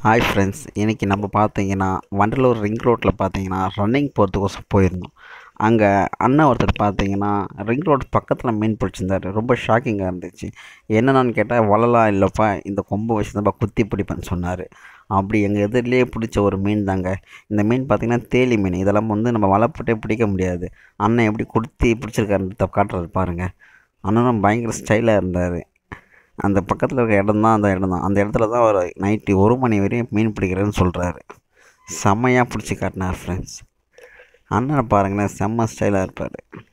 Hi friends, இன்றைக்கி நம்ம பார்த்தீங்கன்னா வண்டலூர் ரிங் ரோட்டில் பார்த்தீங்கன்னா ரன்னிங் போகிறதுக்கோசம் போயிருந்தோம். அங்கே அண்ணன் ஒருத்தர் பார்த்தீங்கன்னா ரிங் ரோடு பக்கத்தில் மீன் பிடிச்சிருந்தாரு. ரொம்ப ஷாக்கிங்காக இருந்துச்சு. என்னென்னு கேட்டால், வலைலாம் இல்லைப்பா, இந்த கொம்பை வச்சு தான்ப்பா குத்தி பிடிப்பேன்னு சொன்னார். அப்படி எங்கள் எதிரிலேயே பிடிச்ச ஒரு மீன் தாங்க இந்த மீன். பார்த்திங்கன்னா தேலி மீன். இதெல்லாம் நம்ம வலை போட்டே பிடிக்க முடியாது. அண்ணன் எப்படி குத்தி பிடிச்சிருக்காருன்றத காட்டுறது பாருங்கள். அண்ணனும் பயங்கர ஸ்டைலாக இருந்தார். அந்த பக்கத்தில் இருக்க இடம் தான் அந்த இடத்துல தான் அவர் நைட்டு 1 மணி வரையும் மீன் பிடிக்கிறேன்னு சொல்கிறாரு. செம்மையாக பிடிச்சி காட்டினார் ஃப்ரெண்ட்ஸ். அண்ணனை பாருங்களேன், செம்ம ஸ்டைலாக இருப்பார்.